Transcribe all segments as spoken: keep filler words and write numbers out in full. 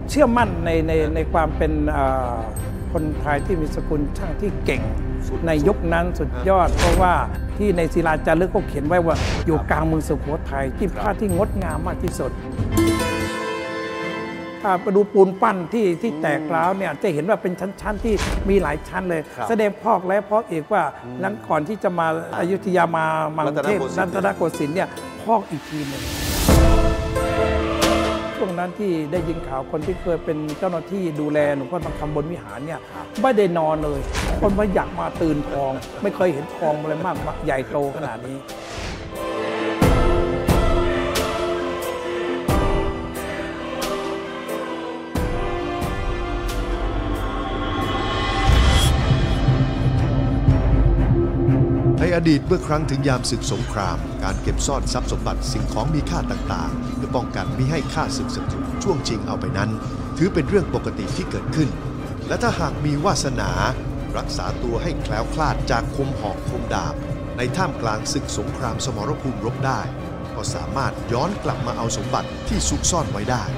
เชื่อมั่นในในในความเป็นคนไทยที่มีสกุลช่างที่เก่งในยุคนั้นสุดยอดเพราะว่าที่ในศิลาจารึกเขาเขียนไว้ว่าอยู่กลางเมืองสุโขทัยที่พระที่งดงามมากที่สุดถ้าไปดูปูนปั้นที่ที่แตกร้าวเนี่ยจะเห็นว่าเป็นชั้นๆที่มีหลายชั้นเลยแสดงพอกแล้วพอกอีกว่าหลังก่อนที่จะมาอยุธยามามากรุงเทพรัตนโกสินทร์เนี่ยพอกอีกทีหนึ่งช่วงนั้นที่ได้ยินข่าวคนที่เคยเป็นเจ้าหน้าที่ดูแลหลวงพ่อทองคำบนวิหารเนี่ยไม่ได้นอนเลยคนมาอยากมาตื่นทองไม่เคยเห็นทองอะไรมากใหญ่โตขนาดนี้ในอดีตเมื่อครั้งถึงยามศึกสงครามการเก็บซ่อนทรัพย์สมบัติสิ่งของมีค่าต่างๆเพื่อป้องกันมิให้ข้าศึกศัตรูช่วงชิงเอาไปนั้นถือเป็นเรื่องปกติที่เกิดขึ้นและถ้าหากมีวาสนารักษาตัวให้แคล้วคลาดจากคมหอกคมดาบในท่ามกลางศึกสงครามสมรภูมิรบได้ก็สามารถย้อนกลับมาเอาสมบัติที่ซุกซ่อนไว้ได้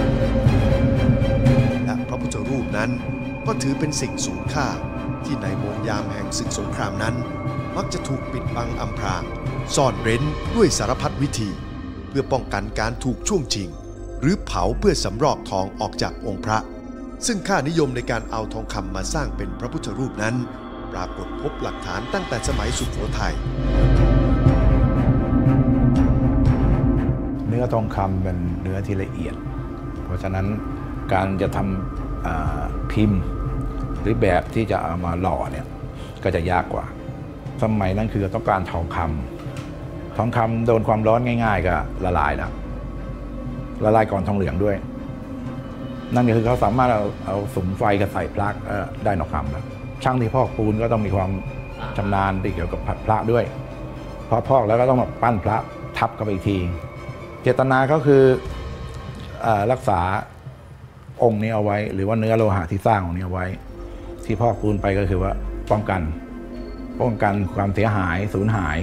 และพระพุทธรูปนั้นก็ถือเป็นสิ่งสูงค่าที่ในโมงยามแห่งศึกสงครามนั้นมักจะถูกปิดบังอำพรางซ่อนเร้นด้วยสารพัดวิธีเพื่อป้องกันการถูกช่วงชิงหรือเผาเพื่อสำรอกทองออกจากองค์พระซึ่งค่านิยมในการเอาทองคำมาสร้างเป็นพระพุทธรูปนั้นปรากฏพบหลักฐานตั้งแต่สมัยสุโขทัยเนื้อทองคำเป็นเนื้อที่ละเอียดเพราะฉะนั้นการจะทำพิมพ์หรือแบบที่จะเอามาหล่อเนี่ยก็จะยากกว่าสมัยนั้นคือต้องการทองคำทองคำโดนความร้อนง่ายๆก็ละลายแล้วละลายก่อนทองเหลืองด้วยนั่นก็คือเขาสามารถเอาเอาสุมไฟกับใส่พระได้ทองคำแล้วช่างที่พอกปูนก็ต้องมีความชำนาญที่เกี่ยวกับพระด้วยพอพอกแล้วก็ต้องมาปั้นพระทับเข้าไปอีกทีเจตนาก็คือรักษาองค์นี้เอาไว้หรือว่าเนื้อโลหะที่สร้างองค์นี้เอาไว้ที่พอกปูนไปก็คือว่าป้องกันป้องกันความเสียหายสูญหาย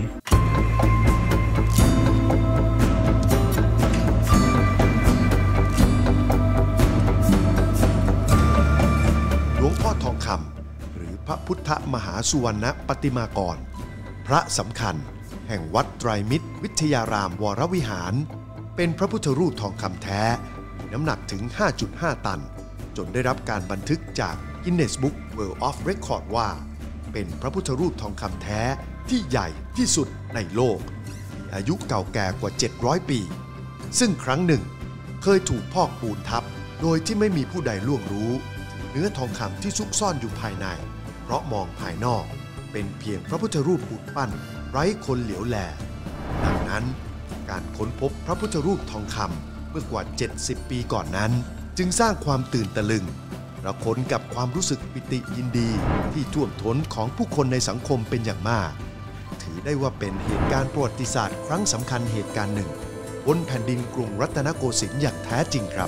หลวงพ่อทองคำหรือพระพุทธมหาสุวรรณปฏิมากรพระสำคัญแห่งวัดไตรมิตรวิทยารามวรวิหารเป็นพระพุทธรูปทองคำแท้มีน้ำหนักถึง ห้าจุดห้า ตันจนได้รับการบันทึกจาก Guinness Book World of Record ว่าเป็นพระพุทธรูปทองคำแท้ที่ใหญ่ที่สุดในโลกมีอายุเก่าแก่กว่าเจ็ดร้อยปีซึ่งครั้งหนึ่งเคยถูกพอกปูนทับโดยที่ไม่มีผู้ใดล่วงรู้ถึงเนื้อทองคำที่ซุกซ่อนอยู่ภายในเพราะมองภายนอกเป็นเพียงพระพุทธรูปปูนปั้นไร้คนเหลียวแลดังนั้นการค้นพบพระพุทธรูปทองคำเมื่อกว่าเจ็ดสิบปีก่อนนั้นจึงสร้างความตื่นตะลึงระคนกับความรู้สึกปิติยินดีที่ท่วมท้นของผู้คนในสังคมเป็นอย่างมากถือได้ว่าเป็นเหตุการณ์ประวัติศาสตร์ครั้งสำคัญเหตุการณ์หนึ่งบนแผ่นดินกรุงรัตนโกสินทร์อย่างแท้จริงครับ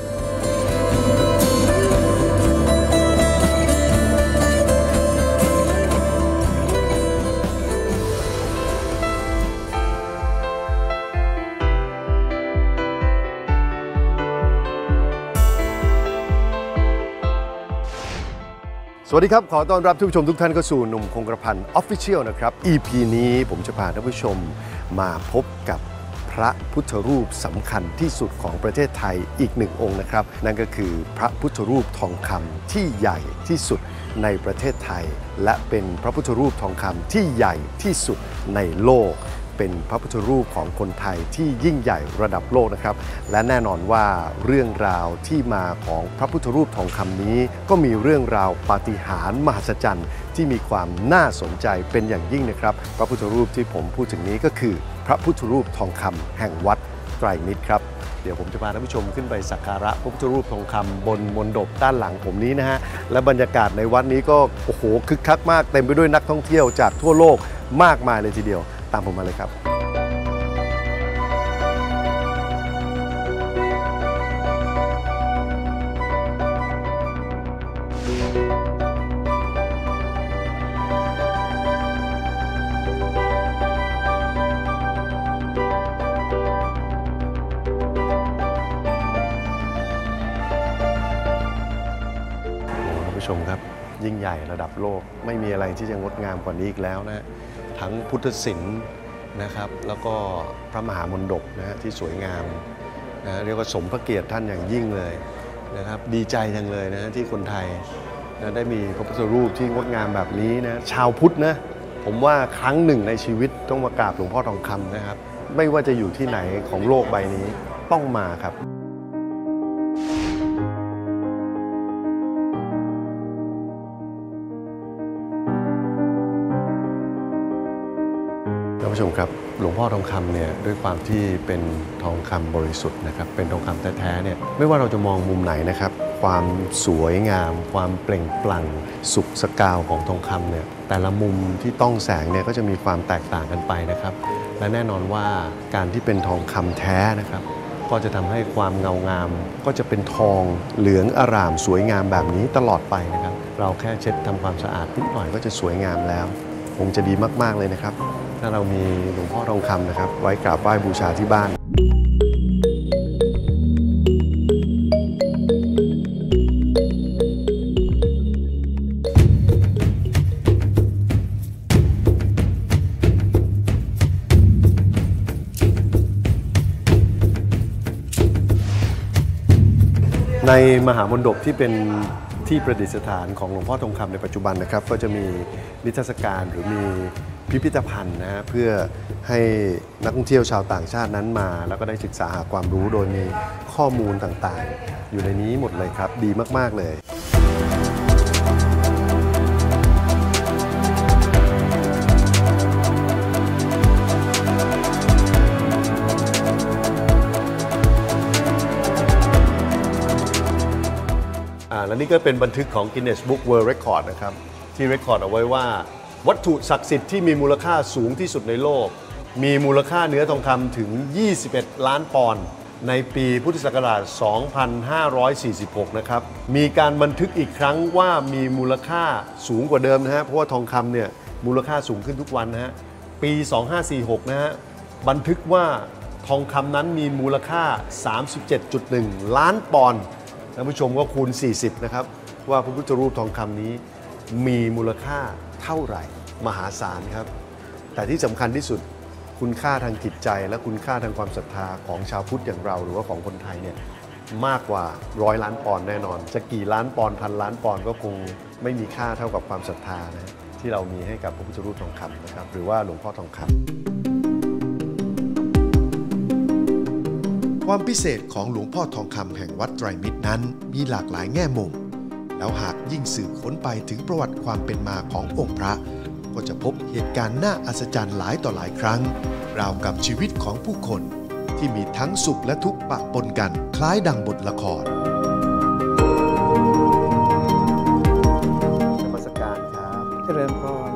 สวัสดีครับขอต้อนรับทุกผู้ชมทุกท่านเข้าสู่หนุ่มคงกระพัน Official นะครับ อี พี นี้ผมจะพาท่านผู้ชมมาพบกับพระพุทธรูปสำคัญที่สุดของประเทศไทยอีกหนึ่งองค์นะครับนั่นก็คือพระพุทธรูปทองคำที่ใหญ่ที่สุดในประเทศไทยและเป็นพระพุทธรูปทองคำที่ใหญ่ที่สุดในโลกเป็นพระพุทธรูปของคนไทยที่ยิ่งใหญ่ระดับโลกนะครับและแน่นอนว่าเรื่องราวที่มาของพระพุทธรูปทองคำนี้ก็มีเรื่องราวปาฏิหาริย์มหัศจรรย์ที่มีความน่าสนใจเป็นอย่างยิ่งนะครับพระพุทธรูปที่ผมพูดถึงนี้ก็คือพระพุทธรูปทองคำแห่งวัดไตรมิตรครับเดี๋ยวผมจะพาท่านผู้ชมขึ้นไปสักการะพระพุทธรูปทองคำบนมณฑปด้านหลังผมนี้นะฮะและบรรยากาศในวัดนี้ก็โอ้โหคึกคักมากเต็มไปด้วยนักท่องเที่ยวจากทั่วโลกมากมายเลยทีเดียวตามผมมาเลยครับชมครับยิ่งใหญ่ระดับโลกไม่มีอะไรที่จะงดงามกว่านี้อีกแล้วนะทั้งพุทธศิลป์นะครับแล้วก็พระมหามณฑปนะฮะที่สวยงามนะเรียกว่าสมพระเกียรติท่านอย่างยิ่งเลยนะครับดีใจจังเลยนะที่คนไทยนะได้มีพระพุทธรูปที่งดงามแบบนี้นะชาวพุทธนะผมว่าครั้งหนึ่งในชีวิตต้องมากราบหลวงพ่อทองคำนะครับไม่ว่าจะอยู่ที่ไหนของโลกใบนี้ต้องมาครับท่านผู้ชมครับหลวงพ่อทองคำเนี่ยด้วยความที่เป็นทองคำบริสุทธิ์นะครับเป็นทองคำแท้ๆเนี่ยไม่ว่าเราจะมองมุมไหนนะครับความสวยงามความเปล่งปลั่งสุขสกาวของทองคำเนี่ยแต่ละมุมที่ต้องแสงเนี่ยก็จะมีความแตกต่างกันไปนะครับและแน่นอนว่าการที่เป็นทองคำแท้นะครับก็จะทำให้ความเงางามก็จะเป็นทองเหลืองอร่ามสวยงามแบบนี้ตลอดไปนะครับเราแค่เช็ดทำความสะอาดนิดหน่อยก็จะสวยงามแล้วคงจะดีมากๆเลยนะครับถ้าเรามีหลวงพ่อทองคำนะครับไว้กราบไหว้บูชาที่บ้านในมหามณฑปที่เป็นที่ประดิษฐานของหลวงพ่อทองคำในปัจจุบันนะครับก็จะมีนิทรรศการหรือมีพิพิธภัณฑ์นะฮะเพื่อให้นักท่องเที่ยวชาวต่างชาตินั้นมาแล้วก็ได้ศึกษาหาความรู้โดยมีข้อมูลต่างๆอยู่ในนี้หมดเลยครับดีมากๆเลยและนี่ก็เป็นบันทึกของ Guinness Book World Record นะครับที่เรคคอร์ดเอาไว้ว่าวัตถุศักดิ์สิทธิ์ที่มีมูลค่าสูงที่สุดในโลกมีมูลค่าเนื้อทองคำถึงยี่สิบเอ็ดล้านปอนด์ในปีพุทธศักราชสองพันห้าร้อยสี่สิบหกนะครับมีการบันทึกอีกครั้งว่ามีมูลค่าสูงกว่าเดิมนะฮะเพราะว่าทองคำเนี่ยมูลค่าสูงขึ้นทุกวันนะฮะปีสองพันห้าร้อยสี่สิบหกนะฮะบันทึกว่าทองคำนั้นมีมูลค่า สามสิบเจ็ดจุดหนึ่ง ล้านปอนด์ท่านผู้ชมก็คูณสี่สิบนะครับว่าพระพุทธรูปทองคำนี้มีมูลค่าเท่าไหร่มหาศาลครับแต่ที่สำคัญที่สุดคุณค่าทางจิตใจและคุณค่าทางความศรัทธาของชาวพุทธอย่างเราหรือว่าของคนไทยเนี่ยมากกว่าร้อยล้านปอนด์แน่นอนจะกี่ล้านปอนด์พันล้านปอนด์ก็คงไม่มีค่าเท่ากับความศรัทธานะที่เรามีให้กับพระพุทธรูปทองคำนะครับหรือว่าหลวงพ่อทองคำความพิเศษของหลวงพ่อทองคำแห่งวัดไตรมิตรนั้นมีหลากหลายแง่มุมแล้วหากยิ่งสืบค้นไปถึงประวัติความเป็นมาขององค์พระก็จะพบเหตุการณ์น่าอัศจรรย์หลายต่อหลายครั้งราวกับชีวิตของผู้คนที่มีทั้งสุขและทุกข์ปะปนกันคล้ายดังบทละครนมัสการครับเจริญพร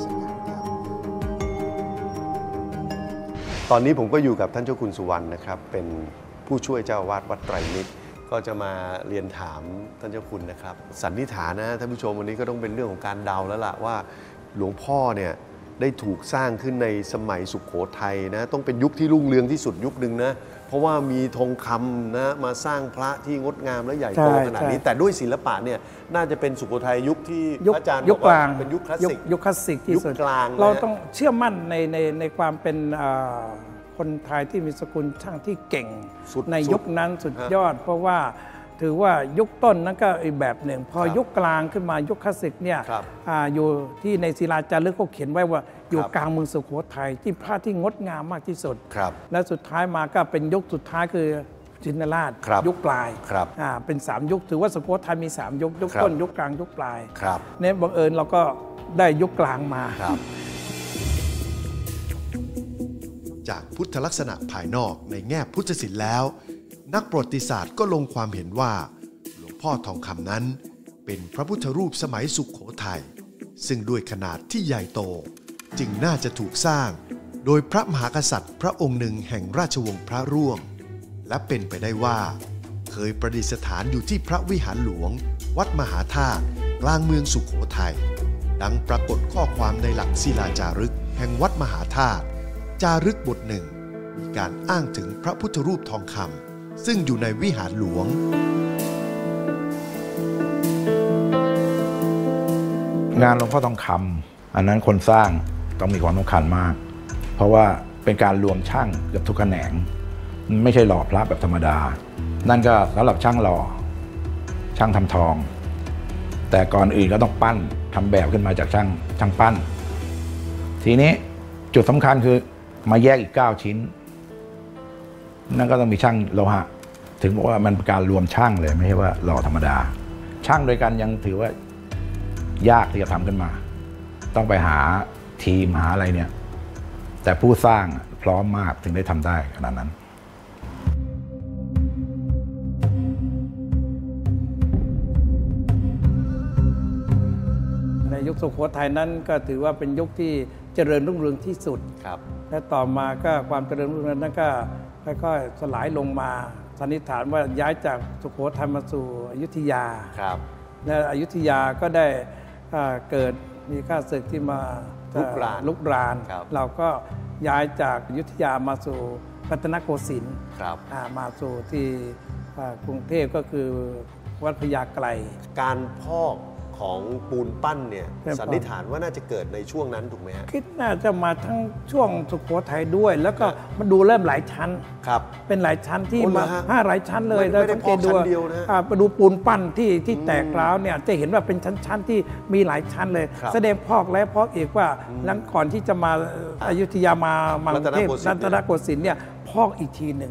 ตอนนี้ผมก็อยู่กับท่านเจ้าคุณสุวรรณนะครับเป็นผู้ช่วยเจ้าอาวาสวัดไตรมิตรก็จะมาเรียนถามท่านเจ้าคุณนะครับสันนิษฐานนะท่านผู้ชมวันนี้ก็ต้องเป็นเรื่องของการเดาแล้วล่ะว่าหลวงพ่อเนี่ยได้ถูกสร้างขึ้นในสมัยสุโขทัยนะต้องเป็นยุคที่รุ่งเรืองที่สุดยุคหนึ่งนะเพราะว่ามีทองคำนะมาสร้างพระที่งดงามและใหญ่โตขนาดนี้แต่ด้วยศิลปะเนี่ยน่าจะเป็นสุโขทัยยุคที่พระอาจารย์ยุคกลางเป็นยุคคลาสสิกยุคคลาสสิกที่สุดเราต้องเชื่อมั่นในในในความเป็นคนไทยที่มีสกุลช่างที่เก่งในยุคนั้นสุดยอดเพราะว่าถือว่ายุคต้นนั้นก็อีกแบบหนึ่งพอยุคกลางขึ้นมายุคคลาสสิกเนี่ย อ, อยู่ที่ในศิลาจารึกเขาเขียนไว้ว่าอยู่กลางเมืองสุโขทัยที่พระที่งดงามมากที่สุดและสุดท้ายมาก็เป็นยุคสุดท้ายคือชินราชยุคปลายเป็นสามยุคถือว่าสุโขทัยมีสามยุคยุคต้นยุคกลางยุคปลายเนี่ยบังเอิญเราก็ได้ยุคกลางมาจากพุทธลักษณะภายนอกในแง่พุทธศิลป์แล้วนักประวัติศาสตร์ก็ลงความเห็นว่าหลวงพ่อทองคำนั้นเป็นพระพุทธรูปสมัยสุโขทัยซึ่งด้วยขนาดที่ใหญ่โตจึงน่าจะถูกสร้างโดยพระมหากษัตริย์พระองค์หนึ่งแห่งราชวงศ์พระร่วงและเป็นไปได้ว่าเคยประดิษฐานอยู่ที่พระวิหารหลวงวัดมหาธาตุกลางเมืองสุโขทัยดังปรากฏข้อความในหลักศิลาจารึกแห่งวัดมหาธาตุจารึกบทหนึ่งมีการอ้างถึงพระพุทธรูปทองคำซึ่งอยู่ในวิหารหลวงงานหลวงพ่อทองคำอันนั้นคนสร้างต้องมีความสำคัญมาก เพราะว่าเป็นการรวมช่างเกือบทุกแขนงไม่ใช่หล่อพระแบบธรรมดานั่นก็สำหรับช่างหล่อช่างทำทองแต่ก่อนอื่นก็ต้องปั้นทำแบบขึ้นมาจากช่างช่างปั้นทีนี้จุดสำคัญคือมาแยกอีกเก้าชิ้นนั่นก็ต้องมีช่างโลหะถึงบอกว่ามันเป็นการรวมช่างเลยไม่ใช่ว่าหล่อธรรมดาช่างโดยกันยังถือว่ายากที่จะทำขึ้นมาต้องไปหาทีมหาอะไรเนี่ยแต่ผู้สร้างพร้อมมากถึงได้ทำได้ขนาดนั้นในยุคสุโขทัยนั้นก็ถือว่าเป็นยุคที่เจริญรุ่งเรืองที่สุดครับและต่อมาก็ความเจริญรุ่งเรืองนั้นก็ค่อยๆสลายลงมาสันนิษฐานว่าย้ายจากสุโขทัยมาสู่อยุธยาครับและอยุธยาก็ได้เกิดมีข้าศึกที่มาลุกรานลุกรานเราก็ย้ายจากอยุธยามาสู่รัตนโกสินทร์มาสู่ที่กรุงเทพก็คือวัดพญาไกรการพอกของปูนปั้นเนี่ยสันนิษฐานว่าน่าจะเกิดในช่วงนั้นถูกไหมฮะคิดน่าจะมาทั้งช่วงสุโขทัยด้วยแล้วก็มาดูเริ่มหลายชั้นครับเป็นหลายชั้นที่มาห้าหลายชั้นเลยแล้วสังเกตดูไปดูปูนปั้นที่ที่แตกร้าวเนี่ยจะเห็นว่าเป็นชั้นๆที่มีหลายชั้นเลยแสดงพอกแล้วพอกอีกว่าหลังก่อนที่จะมาอยุธยามามากรุงเทพรัตนโกสินทร์เนี่ยพอกอีกทีหนึ่ง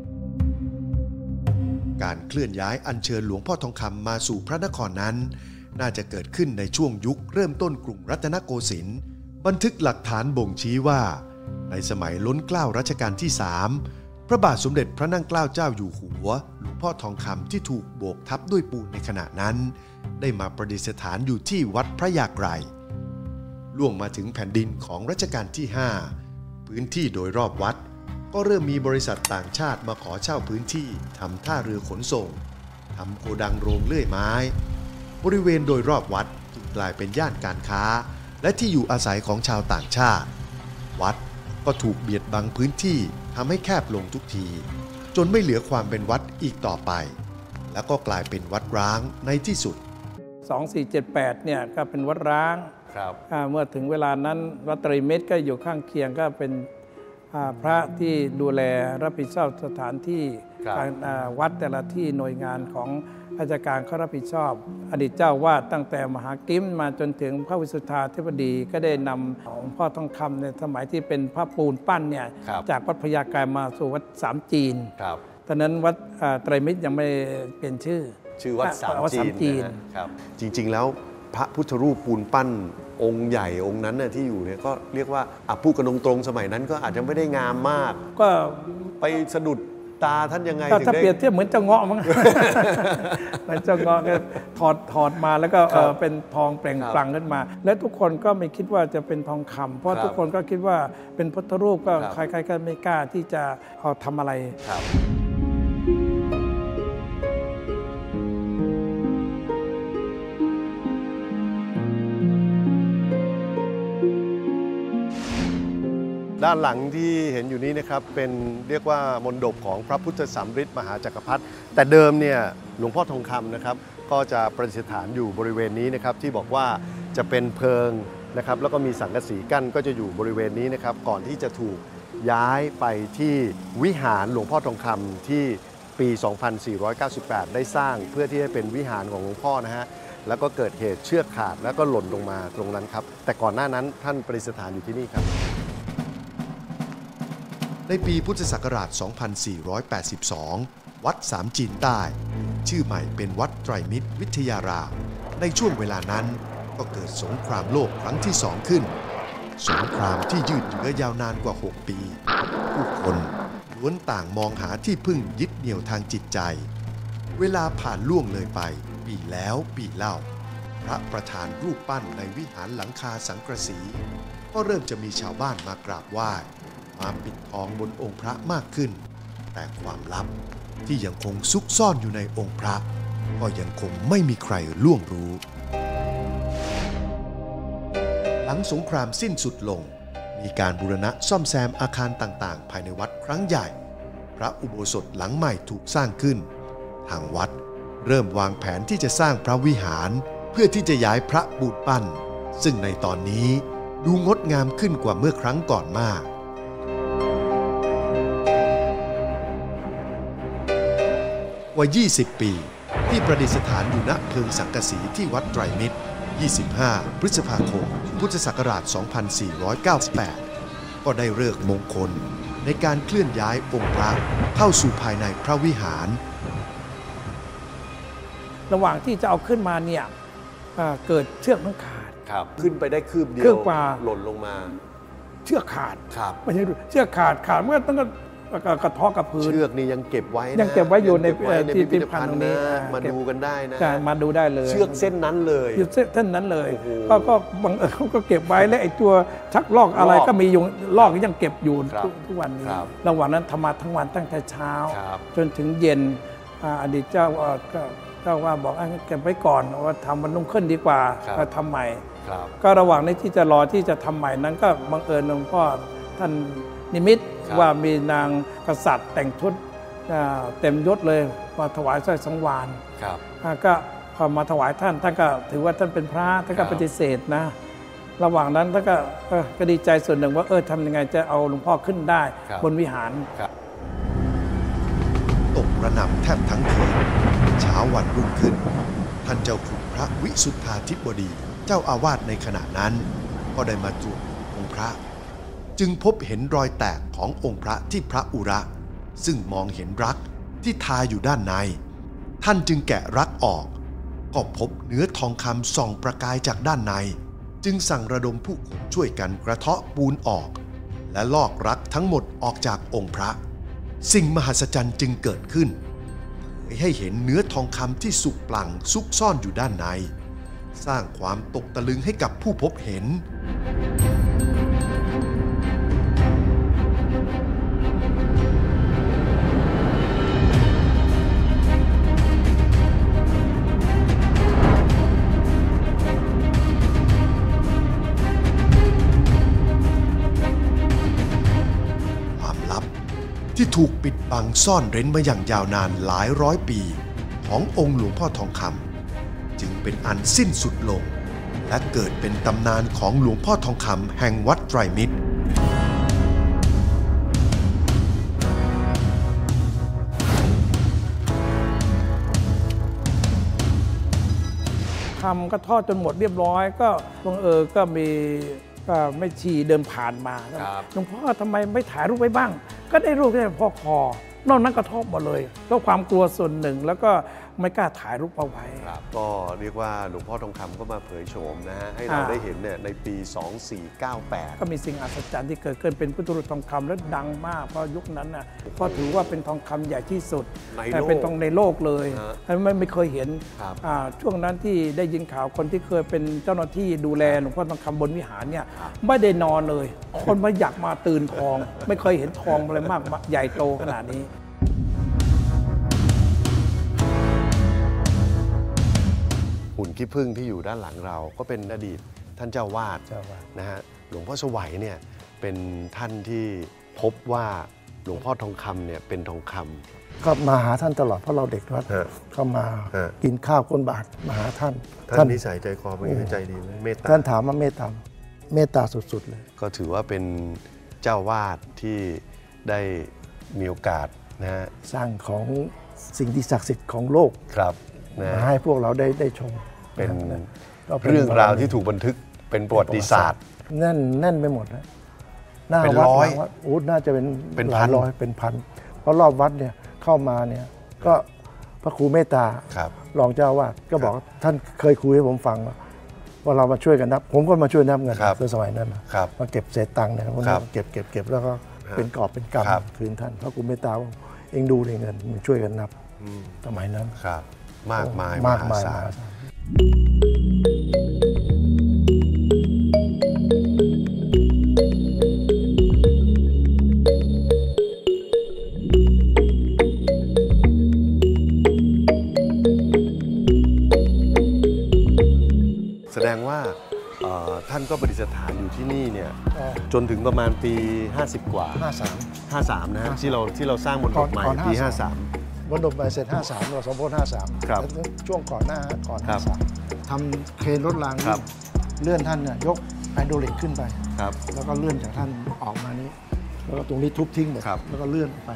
การเคลื่อนย้ายอัญเชิญหลวงพ่อทองคำมาสู่พระนครนั้นน่าจะเกิดขึ้นในช่วงยุคเริ่มต้นกรุงรัตนโกสินทร์บันทึกหลักฐานบ่งชี้ว่าในสมัยล้นเกล้ารัชกาลที่สามพระบาทสมเด็จพระนั่งเกล้าเจ้าอยู่หัวหลวงพ่อทองคำที่ถูกโบกทับด้วยปูนในขณะนั้นได้มาประดิษฐานอยู่ที่วัดพระยาไกรล่วงมาถึงแผ่นดินของรัชกาลที่ห้าพื้นที่โดยรอบวัดก็เริ่มมีบริษัทต่างชาติมาขอเช่าพื้นที่ทำท่าเรือขนส่งทำโกดังโรงเลื่อยไม้บริเวณโดยรอบวัดจึงกลายเป็นย่านการค้าและที่อยู่อาศัยของชาวต่างชาติวัดก็ถูกเบียดบังพื้นที่ทำให้แคบลงทุกทีจนไม่เหลือความเป็นวัดอีกต่อไปแล้วก็กลายเป็นวัดร้างในที่สุดสองสี่เจ็ดแปดเนี่ยก็เป็นวัดร้างครับเมื่อถึงเวลานั้นวัดไตรมิตรก็อยู่ข้างเคียงก็เป็นพระที่ดูแลรับผิดชอบสถานที่วัดแต่ละที่หน่วยงานของราชการเขารับผิดชอบอดีตเจ้าวาดตั้งแต่มหากิมมาจนถึงพระวิสุทธาธิบดีก็ได้นำหลวงพ่อทองคำในสมัยที่เป็นพระปูนปั้นเนี่ยจากวัดพญาไกรมาสู่วัดสามจีนตอนนั้นวัดไตรมิตรยังไม่เปลี่ยนชื่อชื่อวัดสามจีนนะครับจริงๆแล้วพระพุทธรูปปูนปั้นองค์ใหญ่องค์นั้นน่ะที่อยู่เนี่ยก็เรียกว่าอ่ะพูดกันตรงๆสมัยนั้นก็อาจจะไม่ได้งามมากก็ไปสะดุดตาท่านยังไงถ้าเปรียบเทียบเหมือนเจ้าเงาะมั้งเหมือนเจ้าเงาะก็ถอดถอดมาแล้วก็เป็นทองเปล่งปลั่งขึ้นมาและทุกคนก็ไม่คิดว่าจะเป็นทองคำเพราะทุกคนก็คิดว่าเป็นพุทธรูปก็ใครๆก็ไม่กล้าที่จะเอาทำอะไรด้านหลังที่เห็นอยู่นี้นะครับเป็นเรียกว่ามณฑปของพระพุทธสำริดมหาจักรพรรดิแต่เดิมเนี่ยหลวงพ่อทองคำนะครับก็จะประดิษฐานอยู่บริเวณนี้นะครับที่บอกว่าจะเป็นเพิงนะครับแล้วก็มีสังกะสีกั้นก็จะอยู่บริเวณนี้นะครับก่อนที่จะถูกย้ายไปที่วิหารหลวงพ่อทองคำที่ปี สองพันสี่ร้อยเก้าสิบแปด ได้สร้างเพื่อที่จะเป็นวิหารของหลวงพ่อนะฮะแล้วก็เกิดเหตุเชือกขาดแล้วก็หล่นลงมาตรงนั้นครับแต่ก่อนหน้านั้นท่านประดิษฐานอยู่ที่นี่ครับในปีพุทธศักราช สองพันสี่ร้อยแปดสิบสอง วัดสามจีนใต้ชื่อใหม่เป็นวัดไตรมิตรวิทยารามในช่วงเวลานั้นก็เกิดสงครามโลกครั้งที่สองขึ้นสงครามที่ยืดเยื้อยาวนานกว่าหกปีผู้คนล้วนต่างมองหาที่พึ่งยึดเหนี่ยวทางจิตใจเวลาผ่านล่วงเลยไปปีแล้วปีเล่าพระประธานรูปปั้นในวิหารหลังคาสังกะสีก็เริ่มจะมีชาวบ้านมากราบไหว้มาปิดทองบนองค์พระมากขึ้นแต่ความลับที่ยังคงซุกซ่อนอยู่ในองค์พระก็ยังคงไม่มีใครล่วงรู้หลังสงครามสิ้นสุดลงมีการบูรณะซ่อมแซมอาคารต่างๆภายในวัดครั้งใหญ่พระอุโบสถหลังใหม่ถูกสร้างขึ้นทางวัดเริ่มวางแผนที่จะสร้างพระวิหารเพื่อที่จะย้ายพระปูนปั้นซึ่งในตอนนี้ดูงดงามขึ้นกว่าเมื่อครั้งก่อนมากกว่า ยี่สิบ ปีที่ประดิษฐานอยู่ณเพิงสังกะสีที่วัดไตรมิตร ยี่สิบห้า พฤษภาคม พุทธศักราช สองพันสี่ร้อยเก้าสิบแปด ก็ได้ฤกษ์มงคลในการเคลื่อนย้ายองค์พระเข้าสู่ภายในพระวิหารระหว่างที่จะเอาขึ้นมาเนี่ยเกิดเชือกมันขาดครับขึ้นไปได้คืบเดียวคืบกว่าหล่นลงมาเชือกขาดครับไม่ใช่เชือกขาดขาดเมื่อต้องกระทบกับพื้นเชือกนี่ยังเก็บไว้นะยังเก็บไว้อยู่ในพิพิธภัณฑ์ตรงนี้มาดูกันได้นะใช่มาดูได้เลยเชือกเส้นนั้นเลยเส้นนั้นเลยก็ก็บังเอิญเขาก็เก็บไว้และไอ้ตัวชักลอกอะไรก็มีอยู่ลอกยังเก็บอยู่ทุกวันนี้ระหว่างนั้นทำมาทั้งวันตั้งแต่เช้าจนถึงเย็นอดีตเจ้าก็เจ้าว่าบอกเก็บไว้ก่อนว่าทำมันนุ่งขึ้นดีกว่าก็ทำใหม่ก็ระหว่างนี้ที่จะรอที่จะทำใหม่นั้นก็บังเอิญหลวงพ่อท่านนิมิตว่ามีนางกษัตริย์แต่งชุดเต็มยศเลยมาถวายสร้อยสังวาลก็พอมาถวายท่านท่านก็ถือว่าท่านเป็นพระท่านก็ปฏิเสธนะระหว่างนั้นท่านก็ก็ดีใจส่วนหนึ่งว่าเออทำยังไงจะเอาหลวงพ่อขึ้นได้บนวิหารตกระหน่ำแทบทั้งคืนเช้าวันรุ่งขึ้นท่านเจ้าคุณพระวิสุทธาธิบดีเจ้าอาวาสในขณะนั้นก็ได้มาตรวจองค์พระจึงพบเห็นรอยแตกขององค์พระที่พระอุระซึ่งมองเห็นรักที่ทาอยู่ด้านในท่านจึงแกะรักออกก็พบเนื้อทองคำส่องประกายจากด้านในจึงสั่งระดมผู้คนช่วยกันกระเทาะปูนออกและลอกรักทั้งหมดออกจากองค์พระสิ่งมหัศจรรย์จึงเกิดขึ้นเผยให้เห็นเนื้อทองคำที่สุกปลั่งซุกซ่อนอยู่ด้านในสร้างความตกตะลึงให้กับผู้พบเห็นที่ถูกปิดบังซ่อนเร้นมาอย่างยาวนานหลายร้อยปีขององค์หลวงพ่อทองคำจึงเป็นอันสิ้นสุดลงและเกิดเป็นตำนานของหลวงพ่อทองคำแห่งวัดไตรมิตรทำก็ทอดจนหมดเรียบร้อยก็บังเอิญก็มีก็ไม่ชีเดินผ่านมาหลวงพ่อทำไมไม่ถ่ายรูปไว้บ้างก็ได้รูปแค่พอพอนอกนั้นก็ทอดหมดเลยก็ความกลัวส่วนหนึ่งแล้วก็ไม่กล้าถ่ายรูปเอาไว้ก็เรียกว่าหลวงพ่อทองคำก็มาเผยโฉมนะฮะให้เราได้เห็นเนี่ยในปีสองพันสี่ร้อยเก้าสิบแปดก็มีสิ่งอัศจรรย์ที่เกิดขึ้นเป็นพุทธรูปทองคำและดังมากเพราะยุคนั้นน่ะเพราะถือว่าเป็นทองคำใหญ่ที่สุดแต่เป็นทองในโลกเลยไม่ไม่เคยเห็นช่วงนั้นที่ได้ยินข่าวคนที่เคยเป็นเจ้าหน้าที่ดูแลหลวงพ่อทองคำบนวิหารเนี่ยไม่ได้นอนเลยคนมาอยากมาตื่นทองไม่เคยเห็นทองอะไรมากใหญ่โตขนาดนี้หุ่นขี้ผึ้งที่อยู่ด้านหลังเราก็เป็นอดีตท่านเจ้าวาดนะฮะหลวงพ่อสวัยเนี่ยเป็นท่านที่พบว่าหลวงพ่อทองคำเนี่ยเป็นทองคำก็มาหาท่านตลอดเพราะเราเด็กวัดก็มากินข้าวก้นบาทมาหาท่านท่านนิสัยใจคอเป็นใจดีเมตตาท่านถามว่าเมตตาเมตตาสุดๆเลยก็ถือว่าเป็นเจ้าวาดที่ได้มีโอกาสนะฮะสร้างของสิ่งที่ศักดิ์สิทธิ์ของโลกครับมาให้พวกเราได้ได้ชมเป็นเรื่องราวที่ถูกบันทึกเป็นประวัติศาสตร์แน่นแน่นไปหมดเลยหน้าวัดวัดโอ้น่าจะเป็นเป็นพันร้อยเป็นพันเพราะรอบวัดเนี่ยเข้ามาเนี่ยก็พระครูเมตตารองเจ้าวาดก็บอกท่านเคยคุยให้ผมฟังว่าเรามาช่วยกันนับผมก็มาช่วยนับเงินในสมัยนั้นมาเก็บเศษตังค์เนี่ยพวกนี้เก็บเก็บเก็บแล้วก็เป็นกอบเป็นกำคืนท่านพระครูเมตตาเองดูเลยเงินมันช่วยกันนับสมัยนั้นครับมากมายมากมายแสดงว่าท่านก็ประดิษฐานอยู่ที่นี่เนี่ยจนถึงประมาณปีห้าสิบกว่าห้าสิบสามห้าสิบสามนะฮะที่เราที่เราสร้างบนดใหม่ปีห้าสิบสามบนดใหม่เสร็จห้าสิบสามเราสมโภชห้าสิบสามช่วงก่อนหน้าก่อนห้าสิบสามทำเครนรถรางเลื่อนท่านเนี่ยยกไฮโดรลิกขึ้นไปครับแล้วก็เลื่อนจากท่านออกมานี้แล้วก็ตรงนี้ทุบทิ้งหมดแล้วก็เลื่อนไป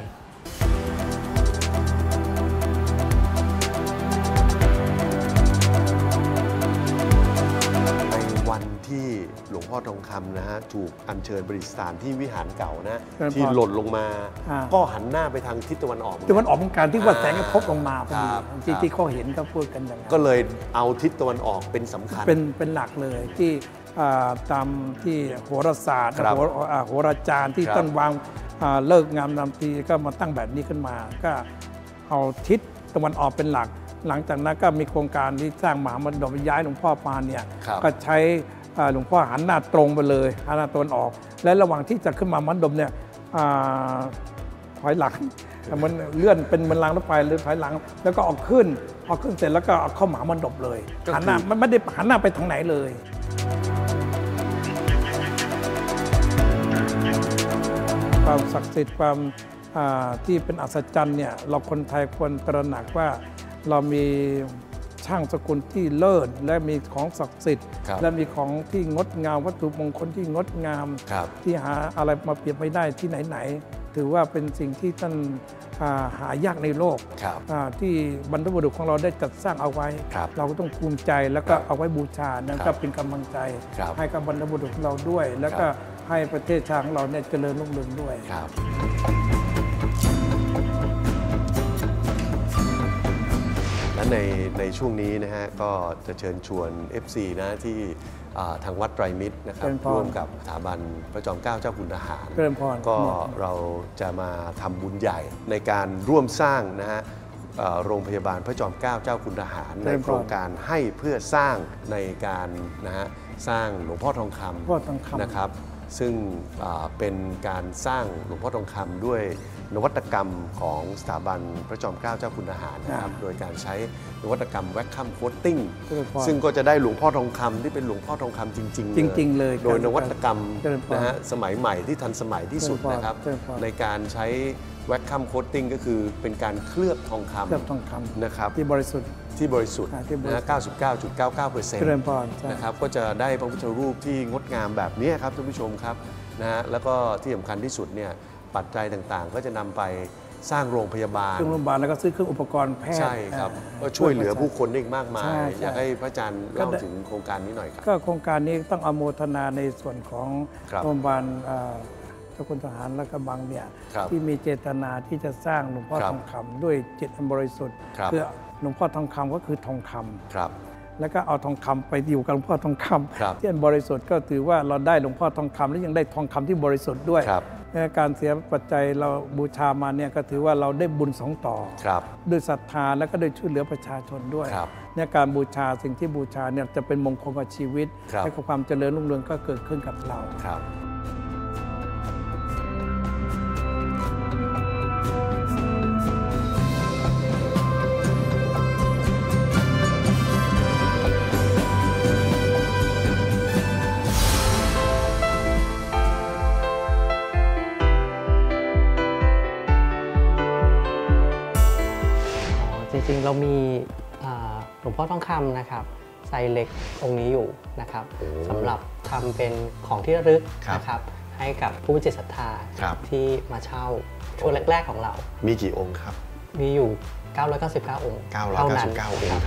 ที่หลวงพ่อทองคำนะฮะถูกอัญเชิญประดิษฐานที่วิหารเก่านะที่หล่นลงมาก็หันหน้าไปทางทิศตะวันออกตะวันออกเป็นการที่ว่าแสงกระทบลงมาพอดีที่ที่เขาเห็นก็พูดกันอย่างนั้นก็เลยเอาทิศตะวันออกเป็นสำคัญเป็นเป็นหลักเลยที่ตามที่โหราศาสตร์โหราจารย์ที่ต้นวางเลิกงามนำทีก็มาตั้งแบบนี้ขึ้นมาก็เอาทิศตะวันออกเป็นหลักหลังจากนั้นก็มีโครงการที่สร้างมหามณฑปย้ายหลวงพ่อมาเนี่ยก็ใช้หลวงพ่อหันหน้าตรงไปเลยหันหน้าตะวันออกและระหว่างที่จะขึ้นมามันดมเนี่ยถอยหลังมันเลื่อนเป็นมันรางรถไฟหรือถอยหลังแล้วก็ออกขึ้นออกขึ้นเสร็จแล้วก็เอาเข้าหมามันดบเลยหันหน้ามันไม่ได้หันหน้าไปทางไหนเลยความศักดิ์สิทธิ์ความที่เป็นอัศจรรย์เนี่ยเราคนไทยควรตระหนักว่าเรามีช่างสกุลที่เลิศและมีของศักดิ์สิทธิ์และมีของที่งดงามวัตถุมงคลที่งดงามที่หาอะไรมาเปรียบไม่ได้ที่ไหนๆถือว่าเป็นสิ่งที่ท่านหายากในโลกที่บรรพบุรุษของเราได้จัดสร้างเอาไว้เราก็ต้องภูมิใจแล้วก็เอาไว้บูชานั่นก็เป็นกำลังใจให้กับบรรพบุรุษของเราด้วยแล้วก็ให้ประเทศชาติของเราเนี่ยเจริญรุ่งเรืองด้วยและในในช่วงนี้นะฮะก็จะเชิญชวน เอฟ ซี นะที่ทางวัดไตรมิตรนะครับร่วมกับสถาบันพระจอมเกล้าเจ้าคุณทหารก็เราจะมาทำบุญใหญ่ในการร่วมสร้างนะฮะโรงพยาบาลพระจอมเกล้าเจ้าคุณทหารในโครงการให้เพื่อสร้างในการนะฮะสร้างหลวงพ่อทองคำนะครับซึ่งเป็นการสร้างหลวงพ่อทองคำด้วยนวัตกรรมของสถาบันพระจอมเกล้าเจ้าคุณทหารนะครับโดยการใช้นวัตกรรมแวคคัมโคตติ้งซึ่งก็จะได้หลวงพ่อทองคำที่เป็นหลวงพ่อทองคำจริงๆจริงๆเลยโดยนวัตกรรมนะฮะสมัยใหม่ที่ทันสมัยที่สุดนะครับในการใช้แวคคัมโคตติ้งก็คือเป็นการเคลือบทองคำนะครับที่บริสุทธิ์ที่บริสุทธิ์นะ เก้าสิบเก้าจุดเก้าเก้าเปอร์เซ็นต์ นะครับก็จะได้พระพุทธรูปที่งดงามแบบนี้ครับท่านผู้ชมครับนะฮะแล้วก็ที่สำคัญที่สุดเนี่ยปัจจัยต่างๆก็จะนำไปสร้างโรงพยาบาลโรงพยาบาลแล้วก็ซื้อเครื่องอุปกรณ์แพทย์ใช่ครับก็ช่วยเหลือผู้คนได้อีกมากมายอยากให้พระอาจารย์เล่าถึงโครงการนี้หน่อยครับก็โครงการนี้ต้องอนุโมทนาในส่วนของโรงพยาบาลเจ้าคุณทหารและกระบังเนี่ยที่มีเจตนาที่จะสร้างหลวงพ่อทองคำด้วยจิตอันบริสุทธิ์เพื่อหลวงพ่อทองคำก็คือทองคำแล้วก็เอาทองคำไปอยู่กับหลวงพ่อทองคำที่อันบริสุทธิ์ก็ถือว่าเราได้หลวงพ่อทองคำและยังได้ทองคำที่บริสุทธิ์ด้วยการเสียปัจจัยเราบูชามาเนี่ยก็ถือว่าเราได้บุญสองต่อด้วยศรัทธาแล้วก็ได้ช่วยเหลือประชาชนด้วยในการบูชาสิ่งที่บูชาเนี่ยจะเป็นมงคลกับชีวิตให้ความเจริญรุ่งเรืองก็เกิดขึ้นกับเราจริงๆเรามีหลวงพ่อทองคำนะครับไซส์เล็กองค์นี้อยู่นะครับสำหรับทำเป็นของที่ระลึกนะครับให้กับผู้มีจิตศรัทธาที่มาเช่าช่วงแรกๆของเรามีกี่องค์ครับมีอยู่เก้าร้อยเก้าสิบเก้าองค์เก้าร้อยเก้าสิบเก้าองค์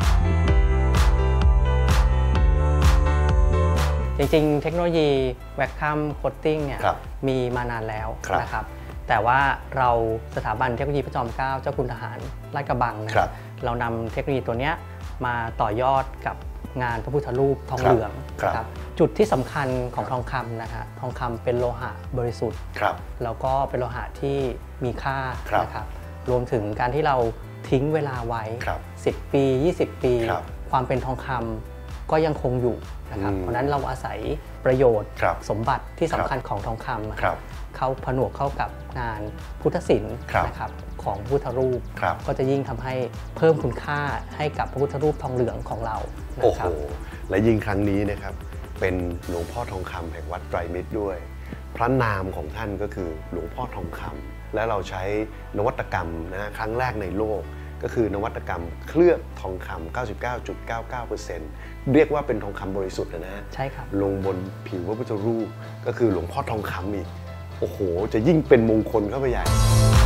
จริงๆเทคโนโลยีแวคคัมโคตติ้งเนี่ยมีมานานแล้วนะครับแต่ว่าเราสถาบันเทคโนโลยีพระจอมเกล้าเจ้าคุณทหารลาดกระบังนะครับเรานำเทคโนโลยีตัวนี้มาต่อยอดกับงานพระพุทธรูปทองเหลืองครับจุดที่สำคัญของทองคำนะฮะทองคำเป็นโลหะบริสุทธิ์แล้วก็เป็นโลหะที่มีค่านะครับรวมถึงการที่เราทิ้งเวลาไว้สิบปียี่สิบปีความเป็นทองคำก็ยังคงอยู่นะครับเพราะนั้นเราอาศัยประโยชน์สมบัติที่สำคัญของทองคำเข้าผนวกเข้ากับงานพุทธศิลป์นะครับของพุทธรูปก็จะยิ่งทำให้เพิ่มคุณค่าให้กับพระพุทธรูปทองเหลืองของเราโอ้โหและยิ่งครั้งนี้นะครับเป็นหลวงพ่อทองคำแห่งวัดไตรมิตรด้วยพระนามของท่านก็คือหลวงพ่อทองคำและเราใช้นวัตกรรมนะครั้งแรกในโลกก็คือนวัตกรรมเคลือบทองคำ เก้าสิบเก้าจุดเก้าเก้าเปอร์เซ็นต์ เรียกว่าเป็นทองคำบริสุทธิ์นะฮะใช่ครับลงบนผิวพระพุทธรูปก็คือหลวงพ่อทองคำอีกโอ้โหจะยิ่งเป็นมงคลเข้าไปใหญ่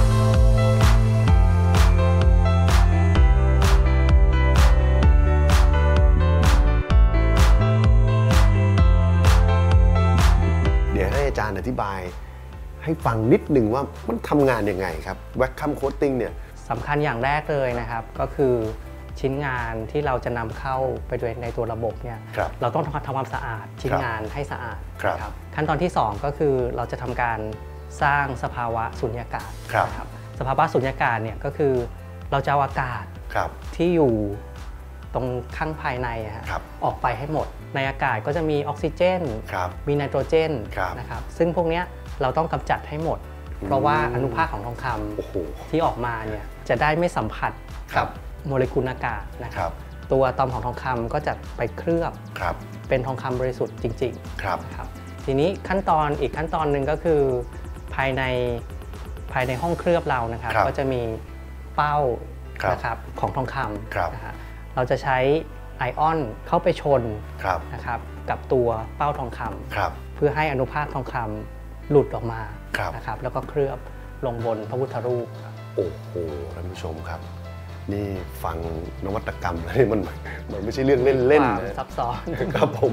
เดี๋ยวให้อาจารย์อธิบายให้ฟังนิดหนึ่งว่ามันทำงานยังไงครับแวคคัมโคตติ้งเนี่ยสำคัญอย่างแรกเลยนะครับก็คือชิ้นงานที่เราจะนำเข้าไปด้วยในตัวระบบเนี่ยเราต้องทำความสะอาดชิ้นงานให้สะอาดครับขั้นตอนที่สองก็คือเราจะทำการสร้างสภาวะสุญญากาศนะครับสภาวะสุญญากาศเนี่ยก็คือเราจะเอาอากาศที่อยู่ตรงข้างภายในออกไปให้หมดในอากาศก็จะมีออกซิเจนมีไนโตรเจนนะครับซึ่งพวกนี้เราต้องกำจัดให้หมดเพราะว่าอนุภาคของทองคำที่ออกมาเนี่ยจะได้ไม่สัมผัสกับโมเลกุลอากาศนะครับตัวอะตอมของทองคำก็จะไปเคลือบเป็นทองคำบริสุทธิ์จริงๆครับทีนี้ขั้นตอนอีกขั้นตอนหนึ่งก็คือภายในภายในห้องเคลือบเรานะครับก็จะมีเป้านะครับของทองคำนะฮะเราจะใช้ไอออนเข้าไปชนนะครับกับตัวเป้าทองคำเพื่อให้อนุภาคทองคำหลุดออกมานะครับแล้วก็เคลือบลงบนพระพุทธรูปโอ้โหท่านผู้ชมครับนี่ฟังนวัตกรรมแล้วมันมันไม่ใช่เรื่องเล่นๆนะซับซ้อนครับผม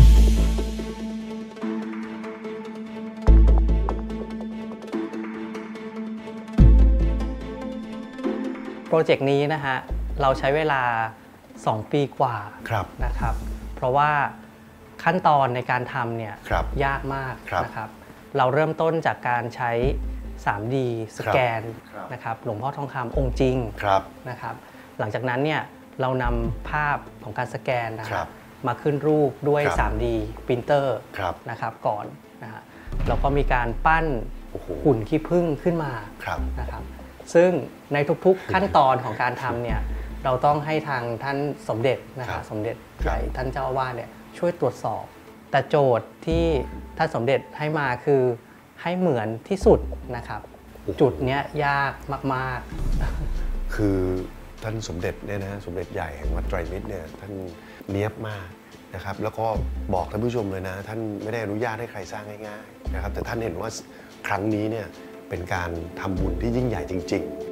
โปรเจกต์นี้นะฮะเราใช้เวลาสองปีกว่านะครับเพราะว่าขั้นตอนในการทำเนี่ยยากมากนะครับเราเริ่มต้นจากการใช้ ทรี ดี สแกนนะครับหลวงพ่อทองคำองค์จริงนะครับหลังจากนั้นเนี่ยเรานำภาพของการสแกนนะครับมาขึ้นรูปด้วย ทรี ดี ปรินเตอร์นะครับก่อนนะฮะแล้วก็มีการปั้นหุ่นขี้ผึ้งขึ้นมานะครับซึ่งในทุกๆขั้นตอนของการทำเนี่ยเราต้องให้ทางท่านสมเด็จนะครับสมเด็จใหญ่ท่านเจ้าอาวาสเนี่ยช่วยตรวจสอบแต่โจทย์ที่ท่านสมเด็จให้มาคือให้เหมือนที่สุดนะครับจุดนี้ยากมากๆคือท่านสมเด็จเนี่ยนะสมเด็จใหญ่แห่งวัดไตรมิตรเนี่ยท่านเนี๊ยบมากนะครับแล้วก็บอกท่านผู้ชมเลยนะท่านไม่ได้อนุญาตให้ใครสร้างง่ายๆนะครับแต่ท่านเห็นว่าครั้งนี้เนี่ยเป็นการทำบุญที่ยิ่งใหญ่จริงๆ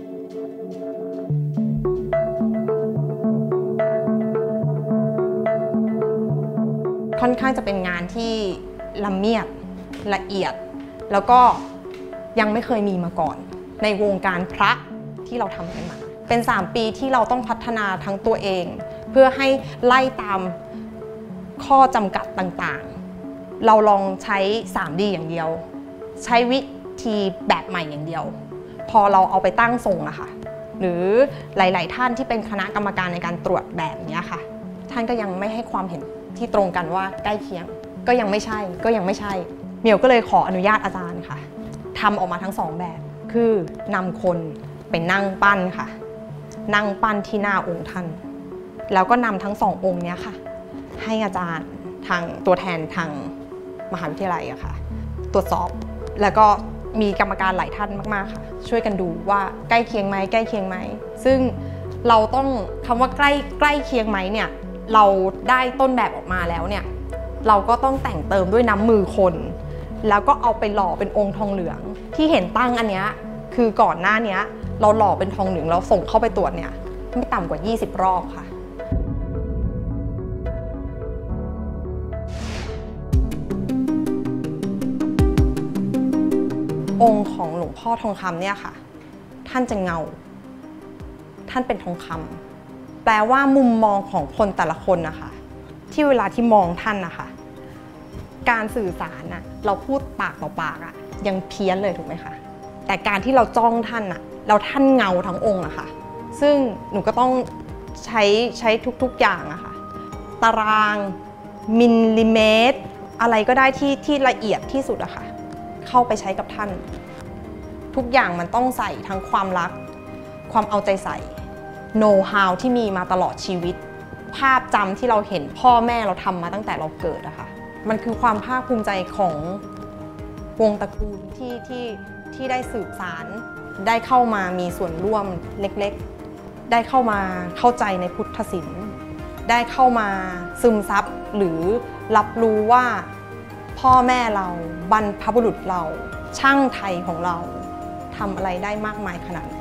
ค่อนข้างจะเป็นงานที่ละเมียดละเอียดแล้วก็ยังไม่เคยมีมาก่อนในวงการพระที่เราทำกันมาเป็นสามปีที่เราต้องพัฒนาทั้งตัวเองเพื่อให้ไล่ตามข้อจำกัดต่างๆเราลองใช้ ทรี ดี อย่างเดียวใช้วิธีแบบใหม่อย่างเดียวพอเราเอาไปตั้งทรงอะค่ะหรือหลายๆท่านที่เป็นคณะกรรมการในการตรวจแบบนี้ค่ะท่านก็ยังไม่ให้ความเห็นที่ตรงกันว่าใกล้เคียงก็ยังไม่ใช่ก็ยังไม่ใช่เหมียวก็เลยขออนุญาตอาจารย์ค่ะทำออกมาทั้งสองแบบคือนำคนไปนั่งปั้นค่ะนั่งปั้นที่หน้าองค์ท่านแล้วก็นำทั้งสององค์นี้ค่ะให้อาจารย์ทางตัวแทนทางมหาวิทยาลัยอะค่ะตรวจสอบแล้วก็มีกรรมการหลายท่านมากๆค่ะช่วยกันดูว่าใกล้เคียงไหมใกล้เคียงไหมซึ่งเราต้องคำว่าใกล้ใกล้เคียงไหมเนี่ยเราได้ต้นแบบออกมาแล้วเนี่ยเราก็ต้องแต่งเติมด้วยน้ำมือคนแล้วก็เอาไปหล่อเป็นองค์ทองเหลืองที่เห็นตั้งอันเนี้ยคือก่อนหน้านี้เราหล่อเป็นทองเหลืองเราส่งเข้าไปตรวจเนี่ยไม่ต่ำกว่ายี่สิบรอบค่ะองค์ของหลวงพ่อทองคำเนี่ยค่ะท่านจะเงาท่านเป็นทองคำแปลว่ามุมมองของคนแต่ละคนนะคะที่เวลาที่มองท่านนะคะการสื่อสารน่ะเราพูดปากต่อปากอะยังเพี้ยนเลยถูกไหมคะแต่การที่เราจ้องท่านอะเราท่านเงาทั้งองค์อะค่ะซึ่งหนูก็ต้องใช้ใช้ทุกๆอย่างอะค่ะตารางมิลลิเมตรอะไรก็ได้ที่ที่ละเอียดที่สุดอะค่ะเข้าไปใช้กับท่านทุกอย่างมันต้องใส่ทั้งความรักความเอาใจใส่โน้ตฮาวที่มีมาตลอดชีวิตภาพจำที่เราเห็นพ่อแม่เราทำมาตั้งแต่เราเกิดอะค่ะมันคือความภาคภูมิใจของวงตระกูลที่ที่ที่ได้สืบสารได้เข้ามามีส่วนร่วมเล็กๆได้เข้ามาเข้าใจในพุทธศิลป์ได้เข้ามาซึมซับหรือรับรู้ว่าพ่อแม่เราบรรพบุรุษเราช่างไทยของเราทำอะไรได้มากมายขนาดไหน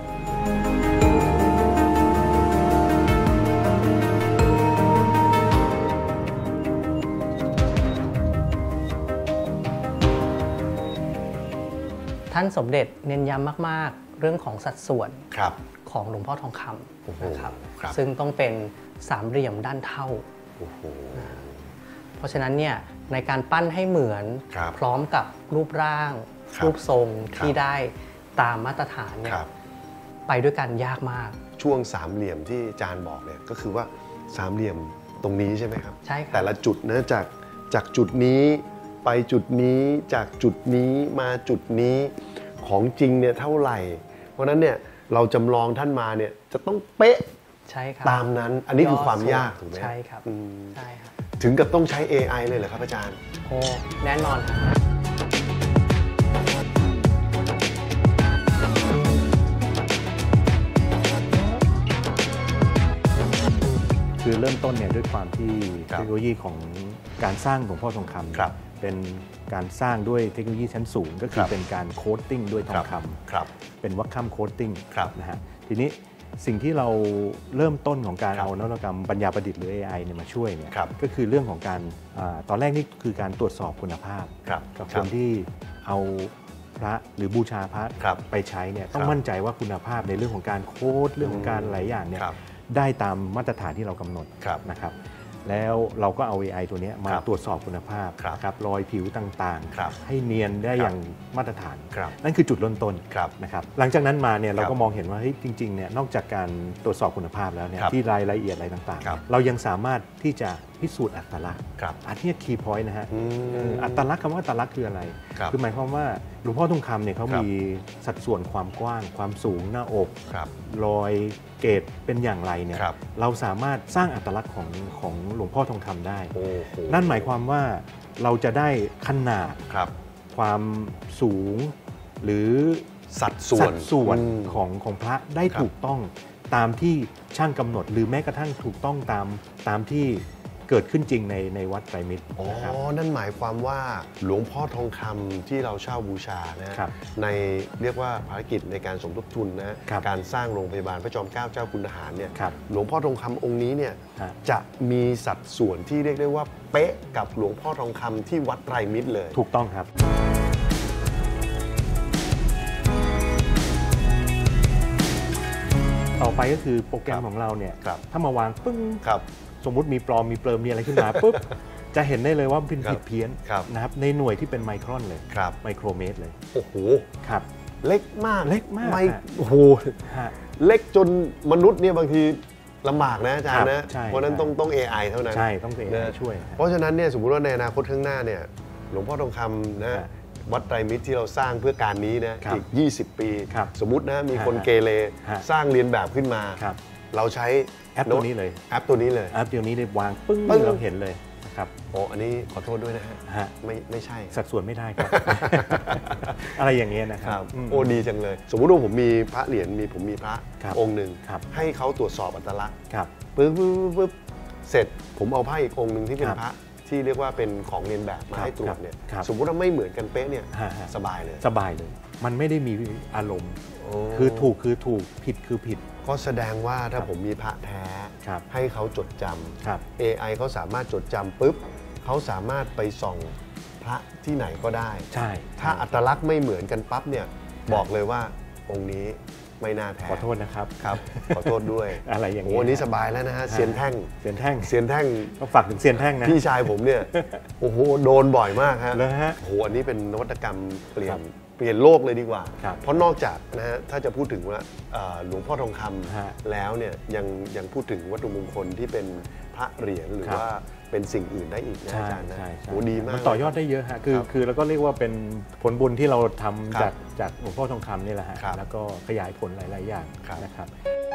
ท่านสมเด็จเน้นย้ำมากๆเรื่องของสัดส่วนครับของหลวงพ่อทองคำนะครับครับซึ่งต้องเป็นสามเหลี่ยมด้านเท่าโอ้โหเพราะฉะนั้นเนี่ยในการปั้นให้เหมือนครับพร้อมกับรูปร่างครับรูปทรงครับที่ได้ตามมาตรฐานเนี่คยรับไปด้วยกันยากมากช่วงสามเหลี่ยมที่อาจารย์บอกเนี่ยก็คือว่าสามเหลี่ยมตรงนี้ใช่ไหมครับใช่ครับแต่ละจุดนะจากจากจุดนี้ไปจุดนี้จากจุดนี้มาจุดนี้ของจริงเนี่ยเท่าไหร่ เพราะฉะนั้นเนี่ยเราจำลองท่านมาเนี่ยจะต้องเป๊ะใช่ครับตามนั้นอันนี้คือความยากถูกไหมใช่ครับอืมใช่ครับถึงกับต้องใช้ เอ ไอ เลยเหรอครับอาจารย์โอ้แน่นอนครับคือเริ่มต้นเนี่ยด้วยความที่ครับเทคโนโลยีของการสร้างหลวงพ่อทองคำครับเป็นการสร้างด้วยเทคโนโลยีชั้นสูง ก็คืครัอบ เป็นการโคดติ้งด้วยทองคครับำเป็นวัคคัมโคดติ้งครับนะฮะทีนี้สิ่งที่เราเริ่มต้นของการครับเอานวัตกรรมปัญญาประดิษฐ์หรือ เอ ไอ เนี่ยมาช่วยเนี่ยครับก็คือเรื่องของการอาตอนแรกนี่คือการตรวจสอบคุณภาพครับกับคครับ นที่เอาพระหรือบูชาพระครับไปใช้เนี่ยต้องครับมั่นใจว่าคุณภาพในเรื่องของการโค้ดเรื่องของการหลายอย่างเนี่ยครับได้ตามมาตรฐานที่เรากำหนดครับนะครับแล้วเราก็เอา เอ ไอ ตัวเนี้ยมาครับตรวจสอบคุณภาพครับนะครับรอยผิวต่างครับๆ ให้เนียนได้ครับอย่างมาตรฐานครับนั่นคือจุดเริ่มต้นครับนะครับหลังจากนั้นมาเนี่ยเราครัก็บมองเห็นว่าเฮ้ยจริงๆเนี่ยนอกจากการตรวจสอบคุณภาพแล้วเนี่ยครับที่รายละเอียดอะไรต่างครับๆ เรายังสามารถที่จะพิสูจน์อัตลักษณ์ครับอันนี้คีย์พอยต์นะฮะอืมเอออัตลักษณ์คำว่าอัตลักษณ์คืออะไรครับอหมายความว่าหลวงพ่อทองคำเนี่ยเขาครับมีสัดส่วนความกว้าง ความสูงหน้าอกครับรอยเกตเป็นอย่างไรเนี่ยครับเราสามารถสร้างอัตลักษณ์ของของหลวงพ่อทองคำได้โอ้โหนั่นหมายความว่าเราจะได้ขนาดครับความสูง หรือสัดส่วนสัดส่วนอืมของของพระได้ครับถูกต้องตามที่ช่างกำหนด หรือแม้กระทั่งถูกต้องตามตามที่เกิดขึ้นจริงในในวัดไตรมิตรอ๋อนะครับนั่นหมายความว่าหลวงพ่อทองคำที่เราเช่าบูชานะครับ ในเรียกว่าภารกิจในการสมทบทุนนะครับ การสร้างโรงพยาบาลพระจอมเกล้าเจ้าคุณทหารเนี่ยครับหลวงพ่อทองคำองค์นี้เนี่ยฮะจะมีสัดส่วนที่เรียกได้ว่าเป๊ะกับหลวงพ่อทองคำที่วัดไตรมิตรเลยถูกต้องครับ ต่อไปก็คือโปรแกรครัมบของเราเนี่ยครับถ้ามาวางปึ้งครับสมมุติมีปลอมมีเปลิมมีอะไรขึ้นมา ปุ๊บ จะเห็นได้เลยว่ามันเป็นครับผิดเพี้ยนครับนะครับในหน่วยที่เป็นไมครอนเลยครับไมโครเมตรเลยโอ้โหครับเล็กมากเล็กมากไม่ฮะโอ้โหฮะเล็กจนมนุษย์เนี่ยบางทีลำบากนะอาจารย์ครันะบใช่เพราะฉะนั้นใช่ต้องต้อง เอ ไอ เท่านั้นใช่ต้องเป็นนะช่วยฮะเพราะฉะนั้นเนี่ยสมมุติว่าในอนาคตข้างหน้าเนี่ยหลวงพ่อทองคำนะฮะวัดไตรมิตรที่เราสร้างเพื่อการนี้นะครับ อีก ยี่สิบ ปีครับสมมุตินะมีคนฮะเกเรฮะสร้างเรียนแบบขึ้นมาครับเราใช้แอปตัวนี้เลยแอปตัวนี้เลยแอปเดียวนี้ได้วางปึ้งปึ้งเราเห็นเลยนะครับโอ้อันนี้ขอโทษด้วยนะฮะฮะไม่ไม่ใช่สัดส่วนไม่ได้ครับ อะไรอย่างเงี้ยนะคครัรับบ อืมโอ้ดีจังเลย สมมุติว่าผมมีพระเหรียญมีผมมีพระครับองค์หนึ่งครับให้เขาตรวจสอบอัตลักษณ์ครับปึ๊บปึ๊บปึ๊บปึ๊บเสร็จผมเอาผ้าอีกองค์หนึ่งที่เป็นครับพระที่เรียกว่าเป็นของเรียนแบบมาครับให้ตรวจเนี่ยครับสมมุติว่าไม่เหมือนกันเป๊ะเนี่ยฮะฮะสบายเลยสบายเลย มันไม่ได้มีอารมณ์โอ้คือถูกคือถูกผิดคือผิดก็แสดงว่าถ้าครับผมมีพระแท้ครับให้เขาจดจครับำ เอ ไอ เขาสามารถจดจำปุ๊บเขาสามารถไปส่องพระที่ไหนก็ได้ใช่ถ้าอัตลักษณ์ไม่เหมือนกันปั๊บเนี่ยบอกเลยว่าองค์นี้ไม่น่าแท้ขอโทษนะครับครับ ขอโทษด้วยอะไรอย่างโอ้เงี้ยวันนี้สบายแล้วนะฮะเซียนแท่งเซียนแท่งเซียนแท่งต้องฝากถึงเซียนแท่งนะพี่ชายผมเนี่ย โอ้โหโดนบ่อยมากฮะเลยฮะโอ้โหอันนี้เป็นนวัตกรรมเปลี่ยครันบเปลี่ยนโลกเลยดีกว่าครับเพราะนอกจากนะฮะถ้าจะพูดถึงว่าเอ่อหลวงพ่อทองคฮะำแล้วเนี่ยยังยังพูดถึงวัตถุมงคลที่เป็นพระเหรียญหรือครับว่าเป็นสิ่งอื่นได้อีกนะใช่อาจารย์นะใช่ใช่โอ้ดีมากมันต่อยอดได้เยอะฮะคือครับคือแล้วก็เรียกว่าเป็นผลบุญที่เราทำครัจากบจากหลวงพ่อทองคำนี่แหละฮะครับแล้วก็ขยายผลหลาย ๆ อย่างครับนะครับ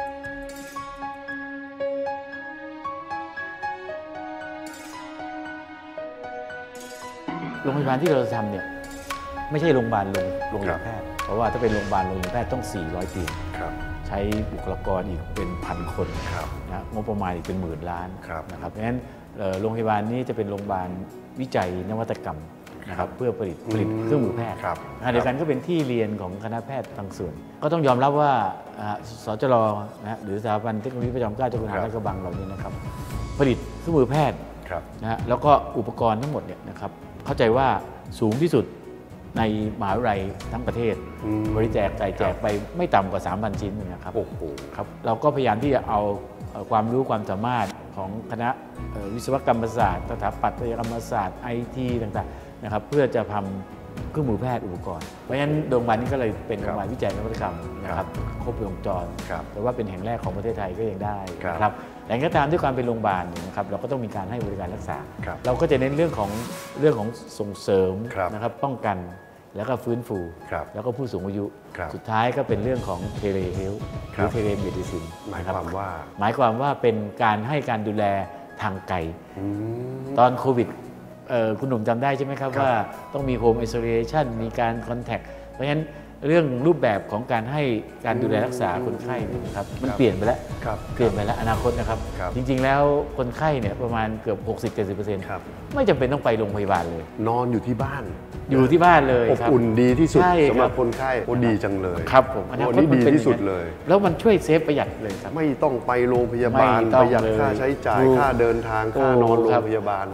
โรงพยาบาลที่เราจะทำเนี่ยไม่ใช่โรงพยาบาลโรงโรงเรียนครับแพทย์เพราะว่าถ้าเป็นโรงพยาบาลโรงเรียนแพทย์ต้อง สี่ร้อย เตียงครับใช้ช้บุคลากรอีกเป็นพันคนนะงบประมาณอีกเป็นหมื่นล้านนะครับเพราะฉะนั้นโรงพยาบาลนี้จะเป็นโรงพยาบาลวิจัยนวัตกรรมนะครับเพื่อผลิตผลิตเครื่องมือแพทย์ขณะเดียวกันก็เป็นที่เรียนของคณะแพทย์บางส่วนก็ต้องยอมรับว่าสจรนะหรือสถาบันเทคโนโลยีพระจอมเกล้าเจ้าคุณทหารลาดกระบังเหล่านี้นะครับผลิตเครื่องมือแพทย์นะฮะแล้วก็อุปกรณ์ทั้งหมดเนี่ยนะครับเข้าใจว่าสูงที่สุดในมหาวิทยาลัยทั้งประเทศบริจาคจ่ายแจกไปไม่ต่ำกว่า สามพัน ชิ้นนะครับโอ้โหครับเราก็พยายามที่จะเอาความรู้ความสามารถของคณะวิศวกรรมศาสตร์สถาปัตยกรรมศาสตร์ไอทีต่างๆนะครับเพื่อจะทำเครื่องมือแพทย์อุปกรณ์เพราะฉะนั้นโรงพยาบาลนี้ก็เลยเป็นโรงพยาบาลวิจัยนวัตกรรมนะครับครบวงจรแต่ว่าเป็นแห่งแรกของประเทศไทยก็ยังได้นะครับแต่ก็ตามด้วยความเป็นโรงพยาบาลนะครับเราก็ต้องมีการให้บริการรักษาเราก็จะเน้นเรื่องของเรื่องของส่งเสริมนะครับป้องกันแล้วก็ฟื้นฟูแล้วก็ผู้สูงอายุสุดท้ายก็เป็นเรื่องของเทเลเฮลท์หรือเทเลเมดิซินหมายความว่าหมายความว่าเป็นการให้การดูแลทางไกลตอนโควิดคุณหนุ่มจำได้ใช่ไหมครับว่าต้องมีโฮมไอโซเลชันมีการคอนแทคเพราะฉะนั้นเรื่องรูปแบบของการให้การดูแลรักษาคนไข้นะครับมันเปลี่ยนไปแล้วเปลี่ยนไปแล้วอนาคตนะครับจริงๆแล้วคนไข้เนี่ยประมาณเกือบ หกสิบถึงเจ็ดสิบเปอร์เซ็นต์ ไม่จำเป็นต้องไปโรงพยาบาลเลยนอนอยู่ที่บ้านอยู่ที่บ้านเลยอบอุ่นดีที่สุดสำหรับคนไข้โอ้ดีจังเลยครับผมอันนี้ดีที่สุดเลยแล้วมันช่วยเซฟประหยัดเลยครับไม่ต้องไปโรงพยาบาลประหยัดค่าใช้จ่ายค่าเดินทางค่านอนโรงพยาบาล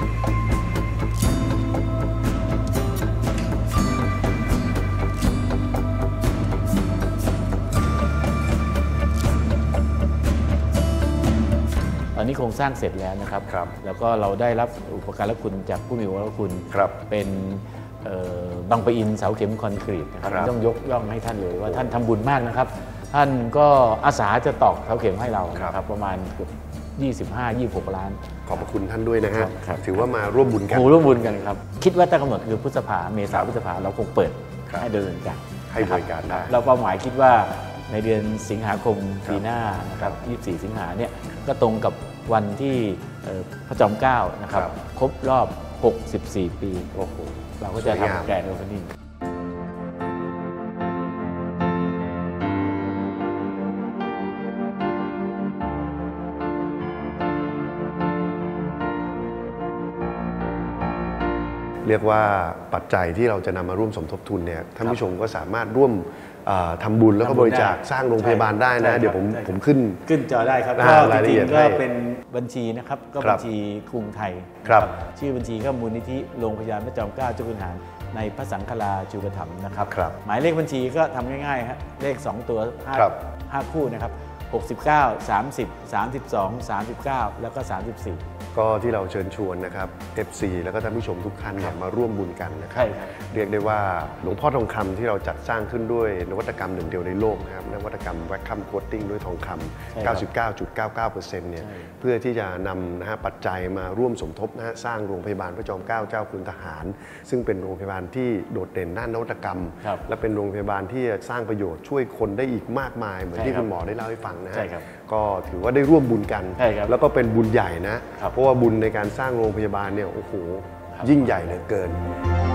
ตอนนี้โครงสร้างเสร็จแล้วนะครับแล้วก็เราได้รับอุปการะคุณจากผู้มีอุปการะคุณเป็นบางปะอินเสาเข็มคอนกรีตนะครับต้องยกย่องให้ท่านเลยว่าท่านทำบุญมากนะครับท่านก็อาสาจะตอกเสาเข็มให้เราครับประมาณเกือบยี่สิบห้า ยี่สิบหก ล้านขอบพระคุณท่านด้วยนะฮะถือว่ามาร่วมบุญกันร่วมบุญกันครับคิดว่าตั้งกำหนดคือพฤษภาเมษาพฤษภาเราคงเปิดให้เดินกันให้บริการได้เราเป้าหมายคิดว่าในเดือนสิงหาคมปีหน้านะครับยี่สิบสี่สิงหาเนี่ยก็ตรงกับวันที่พระจอมเกล้านะครับครบรอบหกสิบสี่ปีโอ้โหเราก็จะทำแกรนด์โอเพนนิ่งเรียกว่าปัจจัยที่เราจะนำมาร่วมสมทบทุนเนี่ยท่านผู้ชมก็สามารถร่วมทำบุญแล้วก็บริจาคสร้างโรงพยาบาลได้นะเดี๋ยวผมผมขึ้นขึ้นจอได้ครับก็จริงๆก็เป็นบัญชีนะครับก็บัญชีกรุงไทยชื่อบัญชีก็มูลนิธิโรงพยาบาลพระจอมเกล้าเจ้าคุณทหารในพระสังฆราชูปถัมภ์นะครับหมายเลขบัญชีก็ทำง่ายๆครับเลขสองตัวห้าคู่นะครับหกสิบเก้า สามสิบ สามสิบสอง สามสิบเก้าแล้วก็สามสิบสี่ก็ที่เราเชิญชวนนะครับ เอฟ ซี แล้วก็ท่านผู้ชมทุกท่านเนี่ยมาร่วมบุญกันนะครับเรียกได้ว่าหลวงพ่อทองคำที่เราจัดสร้างขึ้นด้วยนวัตกรรมหนึ่งเดียวในโลกนะครับนวัตกรรมแวคคัมโคตติ้งด้วยทองคำ เก้าสิบเก้าจุดเก้าเก้าเปอร์เซ็นต์ เนี่ยเพื่อที่จะนำนะฮะปัจจัยมาร่วมสมทบนะฮะสร้างโรงพยาบาลพระจอมเกล้าเจ้าคุณทหารซึ่งเป็นโรงพยาบาลที่โดดเด่นด้านนวัตกรรมและเป็นโรงพยาบาลที่จะสร้างประโยชน์ช่วยคนได้อีกมากมายเหมือนที่คุณหมอได้เล่าให้ฟังนะฮะก็ถือว่าได้ร่วมบุญกันแล้วก็เป็นบุญใหญ่นะเพราะว่าบุญในการสร้างโรงพยาบาลเนี่ยโอ้โหยิ่งใหญ่เหลือเกิน